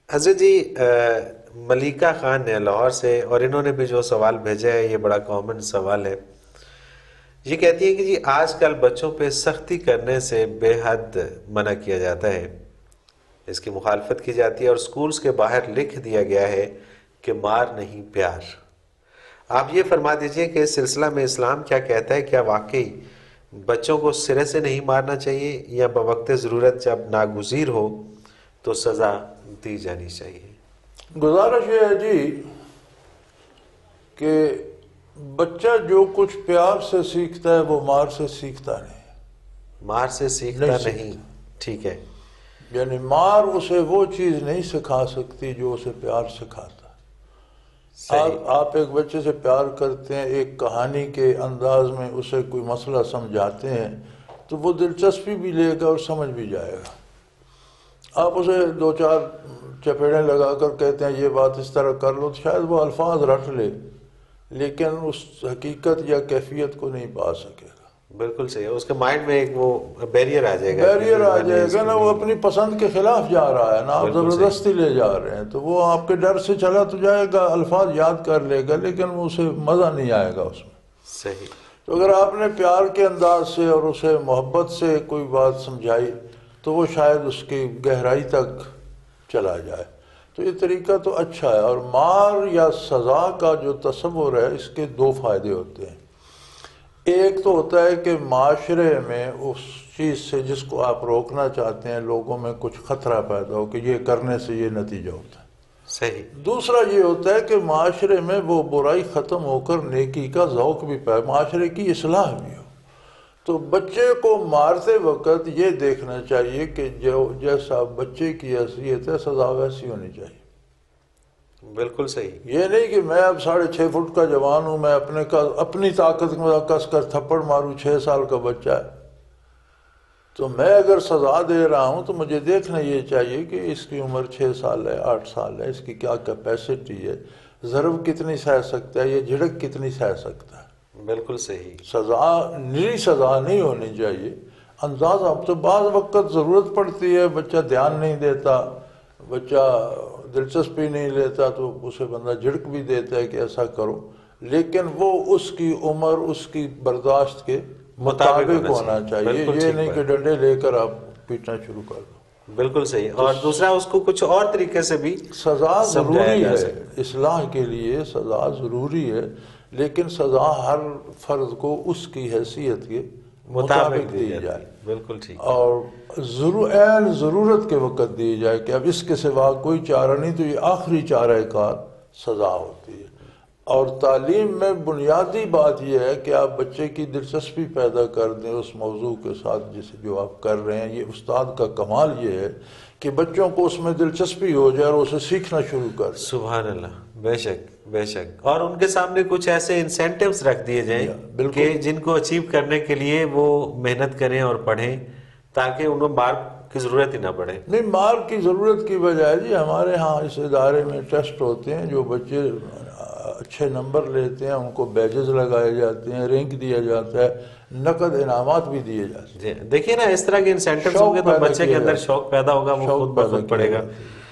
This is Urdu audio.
حضرت جی ملیکہ خان نے لاہور سے، اور انہوں نے بھی جو سوال بھیجا ہے یہ بڑا کامن سوال ہے. یہ کہتی ہیں کہ جی آج کل بچوں پہ سختی کرنے سے بے حد منع کیا جاتا ہے، اس کی مخالفت کی جاتی ہے، اور سکولز کے باہر لکھ دیا گیا ہے کہ مار نہیں پیار. آپ یہ فرما دیجئے کہ اس سلسلہ میں اسلام کیا کہتا ہے؟ کیا واقعی بچوں کو سرے سے نہیں مارنا چاہیے، یا بوقت ضرورت جب ناگزیر ہو تو سزا دی جانی چاہیے؟ گزارش یہ ہے جی کہ بچہ جو کچھ پیار سے سیکھتا ہے وہ مار سے سیکھتا نہیں. مار سے سیکھتا نہیں. ٹھیک ہے. یعنی مار اسے وہ چیز نہیں سکھا سکتی جو اسے پیار سکھاتا. آپ ایک بچے سے پیار کرتے ہیں، ایک کہانی کے انداز میں اسے کوئی مسئلہ سمجھاتے ہیں تو وہ دلچسپی بھی لے گا اور سمجھ بھی جائے گا. آپ اسے دو چار چپیڑیں لگا کر کہتے ہیں یہ بات اس طرح کر لو تو شاید وہ الفاظ رٹ لے، لیکن اس حقیقت یا کیفیت کو نہیں پا سکے گا. بالکل صحیح ہے. اس کے مائنڈ میں ایک وہ بیریئر آ جائے گا. بیریئر آ جائے گا نا، وہ اپنی پسند کے خلاف جا رہا ہے نا، آپ زبردستی لے جا رہے ہیں تو وہ آپ کے ڈر سے چلا تو جائے گا، الفاظ یاد کر لے گا لیکن اسے مزہ نہیں آئے گا اس میں. صحیح. تو اگر آپ نے پیار کے انداز سے اور اسے محبت سے کوئی بات سمجھائی تو وہ شاید اس کی گہرائی تک چلا جائے. تو یہ طریقہ تو اچھا ہے. اور مار یا سزا کا جو تصور ہے اس کے دو فائدے ہوتے ہیں. ایک تو ہوتا ہے کہ معاشرے میں اس چیز سے جس کو آپ روکنا چاہتے ہیں لوگوں میں کچھ خطرہ پیدا ہو کہ یہ کرنے سے یہ نتیجہ ہوتا ہے. صحیح. دوسرا یہ ہوتا ہے کہ معاشرے میں وہ برائی ختم ہو کر نیکی کا ذوق بھی پائے، معاشرے کی اصلاح بھی ہو. تو بچے کو مارتے وقت یہ دیکھنا چاہیے کہ جو جیسا بچے کی حیثیت ہے سزا ویسی ہونی چاہیے. بالکل صحیح. یہ نہیں کہ میں اب 6.5 فٹ کا جوان ہوں، میں اپنی طاقت میں کس کر تھپڑ ماروں، 6 سال کا بچہ ہے تو میں اگر سزا دے رہا ہوں تو مجھے دیکھنا یہ چاہیے کہ اس کی عمر 6 سال ہے، 8 سال ہے، اس کی کیا کیپیسٹی ہے، ضرب کتنی سہ سکتا ہے، یہ جھڑک کتنی سہ سکتا ہے. بالکل صحیح. سزا نری سزا نہیں ہونی چاہیے. انداز اب تو بعض وقت ضرورت پڑتی ہے، بچہ دھیان نہیں دیتا، بچہ دلچسپی نہیں لیتا تو اسے بندہ جھڑک بھی دیتا ہے کہ ایسا کرو، لیکن وہ اس کی عمر اس کی برداشت کے مطابق ہونا چاہیے. یہ نہیں کہ ڈنڈے لے کر آپ پیٹنا شروع کر دو. بالکل صحیح. اور دوسرا اس کو کچھ اور طریقے سے بھی سزا ضروری ہے، اصلاح کے لیے سزا ضروری ہے، لیکن سزا ہر فرد کو اس کی حیثیت کے مطابق دی جائے. بالکل ٹھیک. اور عین ضرورت کے وقت دی جائے کہ اب اس کے سوا کوئی چارہ نہیں تو یہ آخری چارہ کار سزا ہوتی ہے. اور تعلیم میں بنیادی بات یہ ہے کہ آپ بچے کی دلچسپی پیدا کر دیں اس موضوع کے ساتھ جو آپ کر رہے ہیں. یہ استاد کا کمال یہ ہے کہ بچوں کو اس میں دلچسپی ہو جائے اور اسے سیکھنا شروع کر دیں. سبحان اللہ. بے شک بے شک. اور ان کے سامنے کچھ ایسے انسینٹیوز رکھ دیے جائیں کہ جن کو اچیو کرنے کے لیے وہ محنت کریں اور پڑھیں تاکہ انہیں مار کی ضرورت ہی نہ پڑے. نہیں، مار کی ضرورت کی بجائے جی ہمارے ہاں اس ادارے میں ٹیسٹ ہوتے ہیں، جو بچے اچھے نمبر لیتے ہیں ان کو بیجز لگائے جاتے ہیں، رینک دیا جاتا ہے، نقد انعامات بھی دیے جاتے ہیں. دیکھیے نا، اس طرح کے انسینٹیوز ہوں گے تو بچے کے اندر شوق پیدا ہوگا، وہ خود بخود پڑے گا.